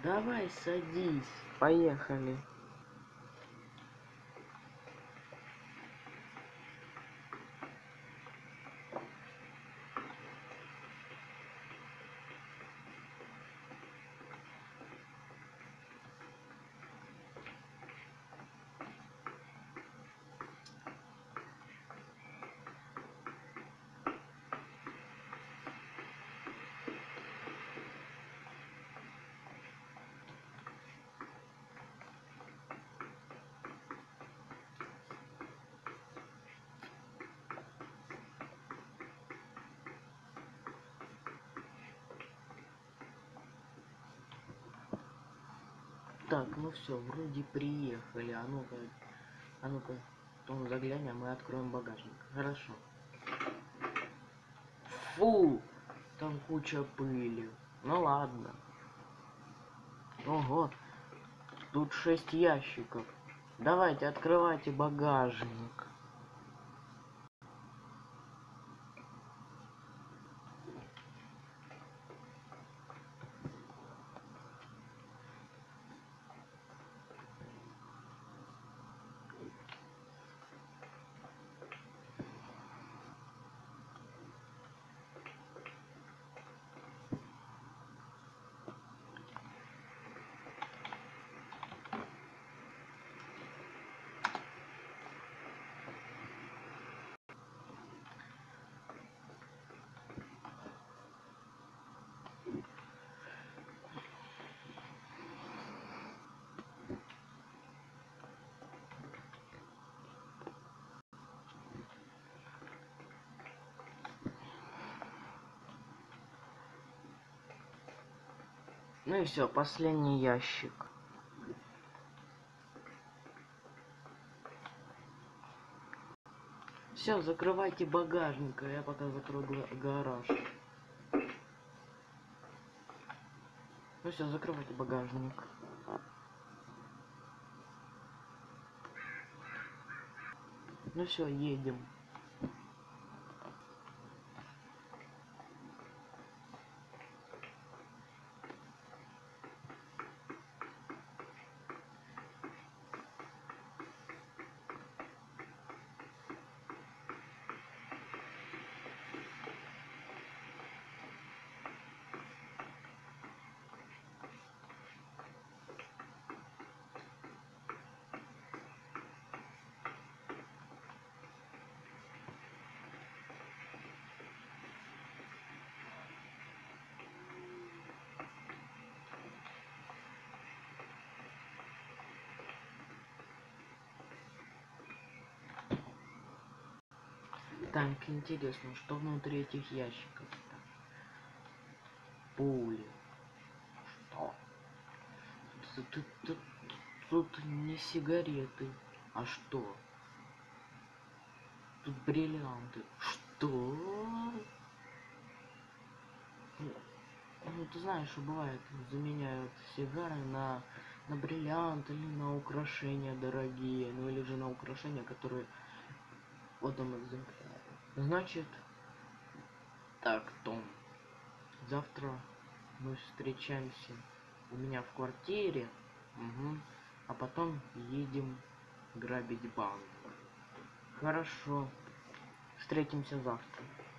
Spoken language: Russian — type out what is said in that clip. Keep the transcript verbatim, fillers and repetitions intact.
Давай садись, поехали. Так, ну все, вроде приехали. А ну-ка, а ну-ка, потом заглянем, мы откроем багажник. Хорошо. Фу, там куча пыли. Ну ладно. Ого, тут шесть ящиков. Давайте, открывайте багажник. Ну и все, последний ящик. Все, закрывайте багажник, а я пока закрою гараж. Ну все, закрывайте багажник. Ну все, едем. Так, интересно, что внутри этих ящиков-то? Пули. Что? Тут, тут, тут, тут не сигареты. А что? Тут бриллианты. Что? Ну, ну, ты знаешь, что бывает, заменяют сигары на, на бриллианты или на украшения дорогие, ну или же на украшения, которые в этом экземпляре. Значит, так, Том, завтра мы встречаемся у меня в квартире, угу, а потом едем грабить банк. Хорошо, встретимся завтра.